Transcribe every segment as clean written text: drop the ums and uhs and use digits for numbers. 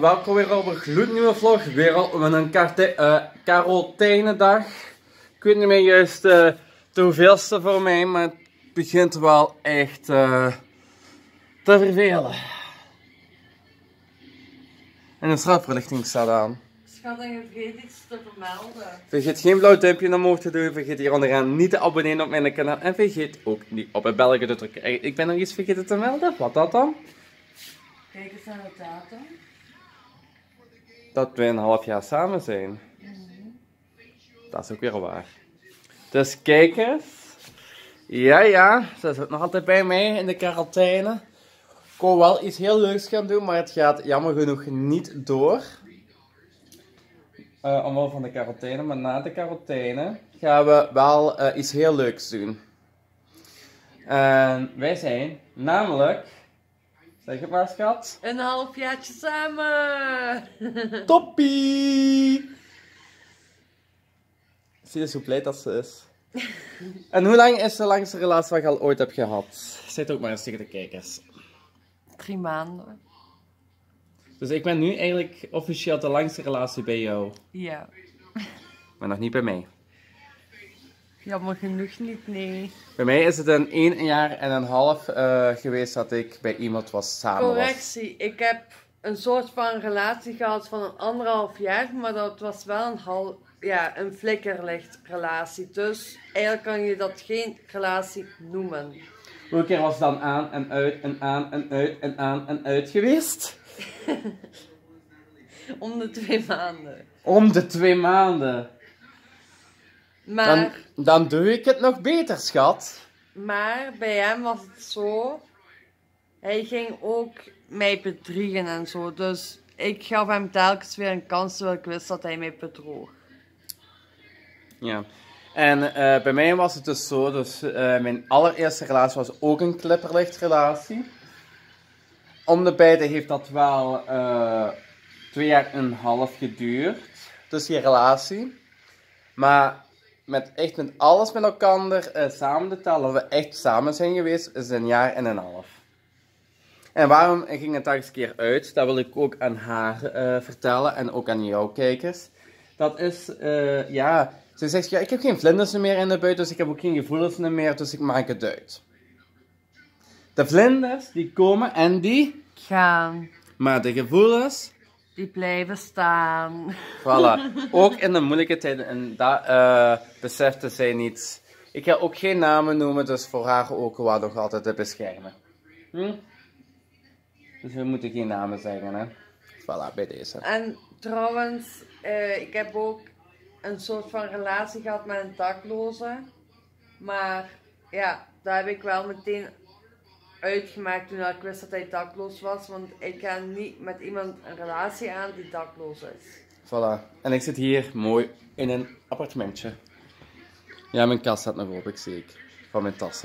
welkom weer op een gloednieuwe vlog. Weer al met een carotijnendag. Ik weet niet meer juist de hoeveelste voor mij, maar het begint wel echt te vervelen. En de straatverlichting staat aan. Schat, en je vergeet iets te vermelden. Vergeet geen blauw duimpje omhoog te doen. Vergeet hier onderaan niet te abonneren op mijn kanaal. En vergeet ook niet op het belletje te drukken. Ik ben nog iets vergeten te melden. Wat dat dan? Kijk eens naar de datum. Dat we een half jaar samen zijn. Dat is ook weer waar. Dus kijkers. Ja, ze is ook nog altijd bij mij in de quarantaine. Ik wou wel iets heel leuks gaan doen, maar het gaat jammer genoeg niet door. Omwille van de quarantaine, maar na de quarantaine gaan we wel iets heel leuks doen. En wij zijn namelijk, zeg het maar schat. Een halfjaartje samen. Toppie! Zie je hoe blij dat ze is. En hoe lang is de langste relatie wat je al ooit hebt gehad? Zeg het ook maar eens tegen de kijkers. 3 maanden. Dus ik ben nu eigenlijk officieel de langste relatie bij jou. Ja. Maar nog niet bij mij. Jammer genoeg niet, nee. Bij mij is het een 1 jaar en een half geweest dat ik bij iemand samen was. Correctie, ik heb een soort van relatie gehad van een 1,5 jaar, maar dat was wel een flikkerlichtrelatie. Dus eigenlijk kan je dat geen relatie noemen. Hoeveel keer was het dan aan en uit en aan en uit en aan en uit geweest? Om de 2 maanden. Om de 2 maanden. Maar, Dan doe ik het nog beter, schat. maar bij hem was het zo. Hij ging ook mij bedriegen en zo. Dus ik gaf hem telkens weer een kans terwijl ik wist dat hij mij bedroog. Ja. En bij mij was het dus zo. Dus mijn allereerste relatie was ook een clipperlichtrelatie. Om de beide heeft dat wel 2 jaar en een half geduurd. Dus die relatie. Maar met alles met elkaar samen te tellen, dat we echt samen zijn geweest, is 1 jaar en een half. En waarom ging het daar eens een keer uit? Dat wil ik ook aan haar vertellen en ook aan jou kijkers. Dat is, ze zegt, ja, ik heb geen vlinders meer in de buik, dus ik heb ook geen gevoelens meer, dus ik maak het uit. De vlinders, die komen en die Gaan. maar de gevoelens, Die blijven staan. voilà. Ook in de moeilijke tijden. En dat besefte zij niet. Ik ga ook geen namen noemen, dus voor haar ook wel nog altijd te beschermen. Dus we moeten geen namen zeggen, hè. Voilà, bij deze. En trouwens, ik heb ook een soort van relatie gehad met een dakloze. Maar ja, daar heb ik wel meteen uitgemaakt toen ik wist dat hij dakloos was. Want ik ga niet met iemand een relatie aan die dakloos is. Voilà. En ik zit hier mooi in een appartementje. Ja, mijn kast staat nog open, ik zie ik. Van mijn tassen.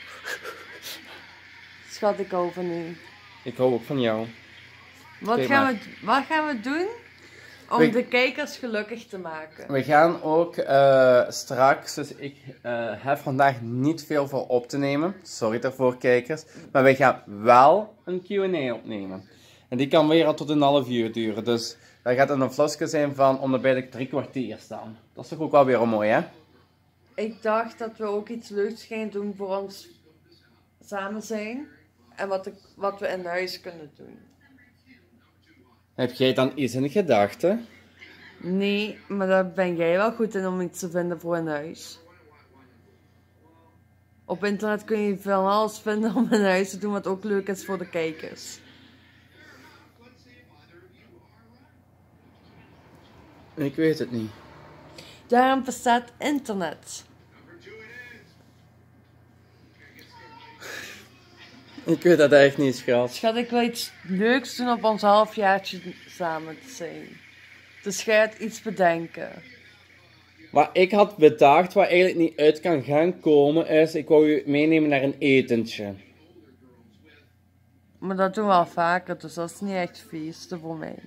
Schat, ik hou van u. Ik hou ook van jou. Wat gaan we doen om de kijkers gelukkig te maken? We gaan ook straks, dus ik heb vandaag niet veel voor op te nemen. Sorry daarvoor, kijkers. Maar we gaan wel een Q&A opnemen. En die kan weer al tot een half uur duren. Dus dat gaat een vlogje zijn van om de bij de 3 kwartier staan. Dat is toch ook wel weer mooi, hè? Ik dacht dat we ook iets leuks gaan doen voor ons samen zijn. En wat we in huis kunnen doen. Heb jij dan iets in gedachten? Nee, maar daar ben jij wel goed in om iets te vinden voor een huis. Op internet kun je van alles vinden om een huis te doen wat ook leuk is voor de kijkers. Ik weet het niet. Daarom bestaat internet. Ik weet dat echt niet, schat. Schat, ik wil iets leuks doen op ons halfjaartje samen te zijn. Dus ga het iets bedenken. Wat ik had bedacht, wat eigenlijk niet uit kan gaan komen, is ik wou je meenemen naar een etentje. Maar dat doen we al vaker, dus dat is niet echt feesten voor mij.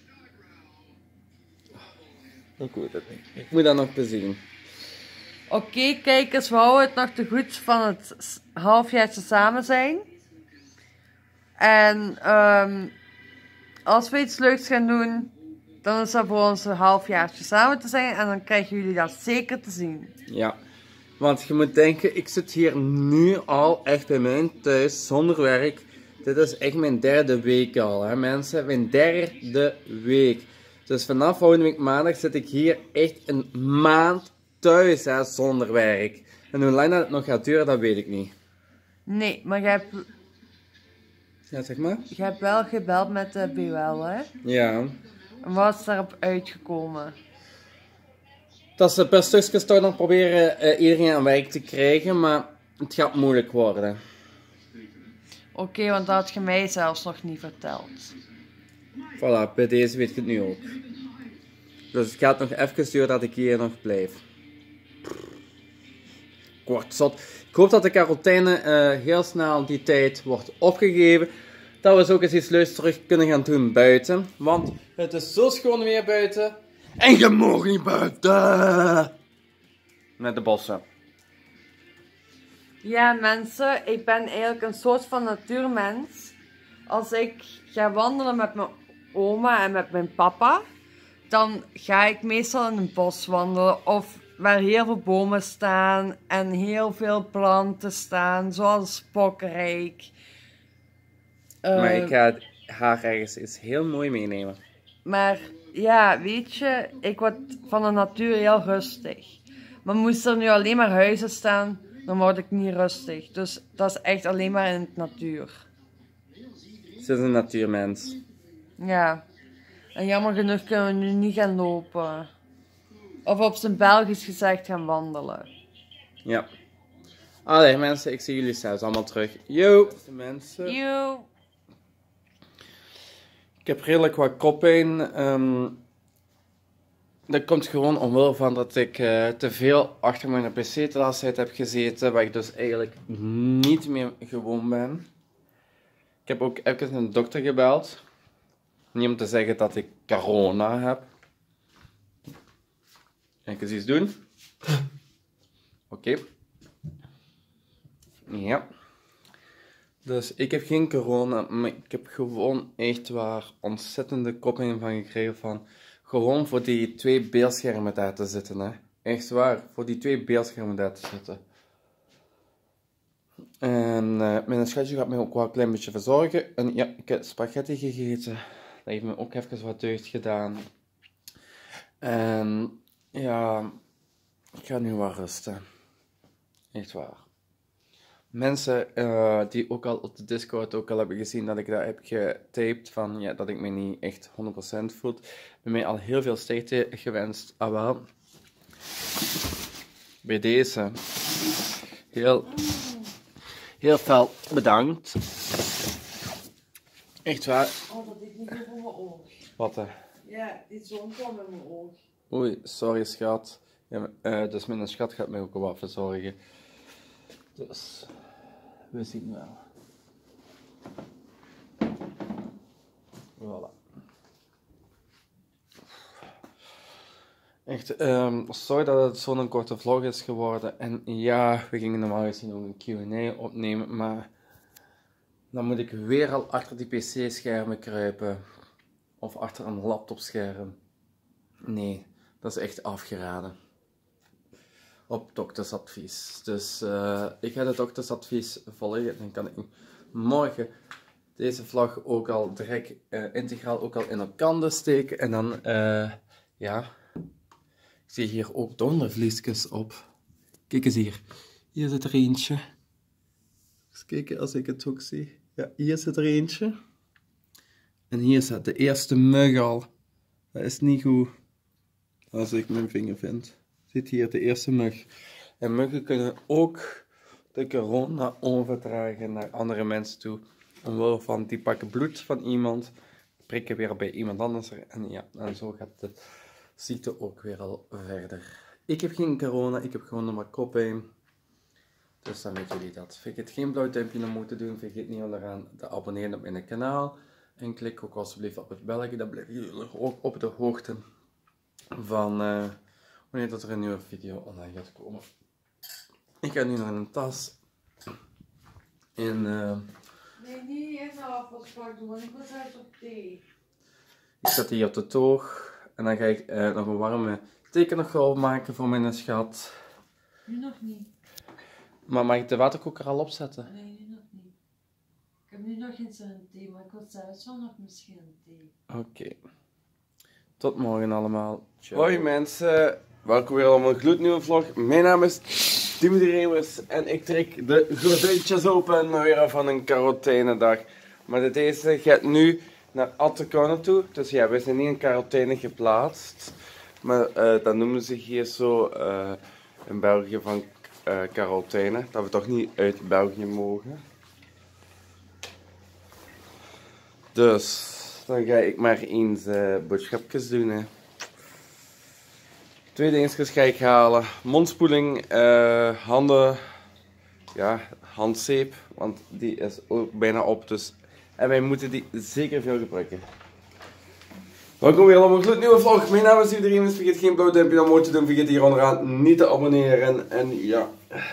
Ik weet het niet. Ik moet dat nog bezien. Oké, kijkers, we houden het nog te goed van het halfjaartje samen zijn. En als we iets leuks gaan doen, dan is dat voor ons een halfjaartje samen te zijn. En dan krijgen jullie dat zeker te zien. Ja. Want je moet denken, ik zit hier nu al echt bij mij thuis zonder werk. Dit is echt mijn derde week al, hè mensen. Mijn derde week. Dus vanaf volgende week maandag zit ik hier echt een maand thuis, hè, zonder werk. En hoe lang dat het nog gaat duren, dat weet ik niet. Nee, maar je Ja, zeg maar. hebt wel gebeld met de BWL, hè? Ja. En wat is daarop uitgekomen? Dat ze per stukjes toch nog proberen iedereen aan werk te krijgen, maar het gaat moeilijk worden. Oké, want dat had je mij zelfs nog niet verteld. Voilà, bij deze weet ik het nu ook. Dus het gaat nog even duren dat ik hier nog blijf. Ik word zot. Ik hoop dat de quarantaine heel snel die tijd wordt opgegeven. Dat we zo eens iets leuks terug kunnen gaan doen buiten. Want het is zo schoon weer buiten. En je mag niet buiten. Met de bossen. Ja, mensen, ik ben eigenlijk een soort van natuurmens. Als ik ga wandelen met mijn oma en met mijn papa, dan ga ik meestal in een bos wandelen of waar heel veel bomen staan en heel veel planten staan, zoals Spokrijk. Maar ik ga haar ergens iets heel mooi meenemen. Maar ja, weet je, ik word van de natuur heel rustig. Maar moest er nu alleen maar huizen staan, dan word ik niet rustig. Dus dat is echt alleen maar in de natuur. Ze is een natuurmens. Ja. En jammer genoeg kunnen we nu niet gaan lopen. Of op zijn Belgisch gezegd gaan wandelen. Ja. Allee mensen, ik zie jullie zelfs allemaal terug. Yo! Mensen. Yo. Ik heb redelijk wat koppijn. Dat komt gewoon omwille van dat ik te veel achter mijn pc de laatste tijd heb gezeten. Waar ik dus eigenlijk niet meer gewoon ben. Ik heb ook even een dokter gebeld. Niet om te zeggen dat ik corona heb. Kan ik eens iets doen? Oké. Ja. Dus ik heb geen corona, maar ik heb gewoon echt waar ontzettende koppijn van gekregen van gewoon voor die 2 beeldschermen daar te zitten, hè. Echt waar, voor die 2 beeldschermen daar te zitten. En mijn schatje gaat mij ook wel een klein beetje verzorgen. En ja, ik heb spaghetti gegeten. Dat heeft me ook even wat deugd gedaan. En ja, ik ga nu wel rusten. Echt waar. Mensen die ook al op de Discord ook al hebben gezien dat ik dat heb getaped van ja, dat ik me niet echt 100% voel. Bij mij al heel veel sterkte gewenst. Ah wel. Bij deze. Heel veel bedankt. Echt waar. Oh, dat deed niet goed voor mijn oog. Wat hè? Ja, die zon kwam in mijn oog. Oei, sorry schat. Ja, dus mijn schat gaat mij ook wat verzorgen. Dus, we zien wel. Voilà. Echt, sorry dat het zo'n korte vlog is geworden. En ja, we gingen normaal gezien ook een Q&A opnemen, maar dan moet ik weer al achter die pc-schermen kruipen. Of achter een laptopscherm. Nee, dat is echt afgeraden. Op doktersadvies. Dus ik ga het doktersadvies volgen. Dan kan ik morgen deze vlog ook al direct integraal ook al in elkaar steken. En dan, ja, ik zie hier ook dondervliesjes op. Kijk eens hier. Hier zit er eentje. Eens kijken als ik het ook zie. Ja, hier zit er eentje. En hier staat de eerste mug al. Dat is niet goed. Als ik mijn vinger vind. Zit hier de eerste mug. En muggen kunnen ook de corona overdragen naar andere mensen toe. Omwille van die pakken bloed van iemand, prikken weer bij iemand anders. En ja, en zo gaat de ziekte ook weer al verder. Ik heb geen corona, ik heb gewoon nog maar koppijn. Dus dan weten jullie dat. Vergeet geen blauw duimpje om moeten doen. Vergeet niet onderaan te abonneren op mijn kanaal. En klik ook alsjeblieft op het belletje. Dan blijven jullie ook op de hoogte van wanneer dat er een nieuwe video online gaat komen. Ik ga nu naar een tas. En Nee, niet eerst een afwasbak doen, want ik wil zelfs op thee. Ik zet die op de toog. En dan ga ik nog een warme tekennagel maken voor mijn schat. Nu nog niet. Maar mag ik de waterkoker al opzetten? Nee, nu nog niet. Ik heb nu nog geen zin in thee, maar ik wil zelfs wel nog misschien een thee. Oké. Tot morgen allemaal. Ciao. Hoi mensen, welkom weer op een gloednieuwe vlog. Mijn naam is Dimitri Reemers en ik trek de gordijntjes open weer van een quarantainedag. Maar deze gaat nu naar Attenborough toe. Dus ja, we zijn niet in quarantaine geplaatst. Maar dat noemen ze hier zo in België van quarantaine. Dat we toch niet uit België mogen. Dus dan ga ik maar eens boodschapjes doen. Hè. 2 dingetjes ga ik halen. Mondspoeling, handen, ja, handzeep, want die is ook bijna op. Dus, en wij moeten die zeker veel gebruiken. Welkom weer op een gloednieuwe vlog. Mijn naam is Dimitri. Vergeet geen blauw duimpje omhoog te doen. Vergeet hier onderaan niet te abonneren. En ja,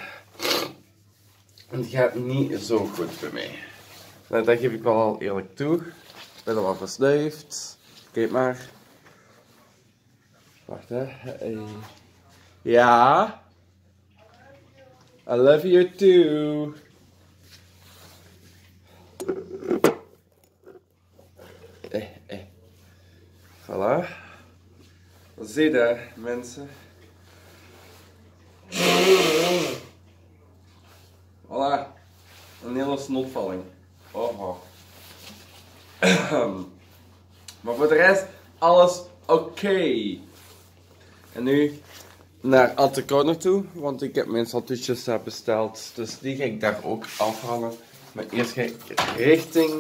het gaat niet zo goed bij mij. Nou, dat geef ik wel al eerlijk toe. Ik ben al wat versnuift. Kijk maar. Wacht hè. Ja. I love you too. Voilà. Zie je dat, mensen. Voilà. Een hele snotvalling. Oh. Maar voor de rest, alles oké. En nu naar Attenborough toe, want ik heb mijn saltoetjes besteld. Dus die ga ik daar ook afhangen. Maar eerst ga ik richting,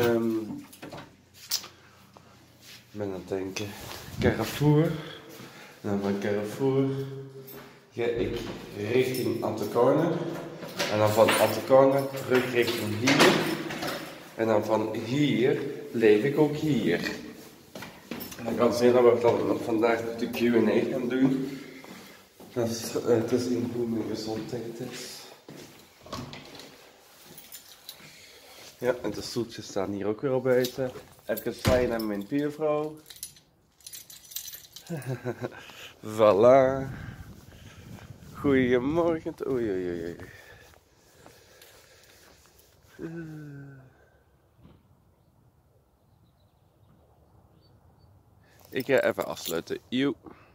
ik ben aan het denken, Carrefour. En dan van Carrefour ga ik richting Attenborough. En dan van Attenborough terug richting hier. En dan van hier blijf ik ook hier. En dan kan zien dat we dan vandaag de Q&A gaan doen. Dat is te zien hoe mijn gezondheid is. Ja, en de stoeltjes staan hier ook weer op buiten. Even zwaaien naar mijn buurvrouw. Voilà. Goedemorgen. Oei, oei, oei. Ik ga even afsluiten. Joe.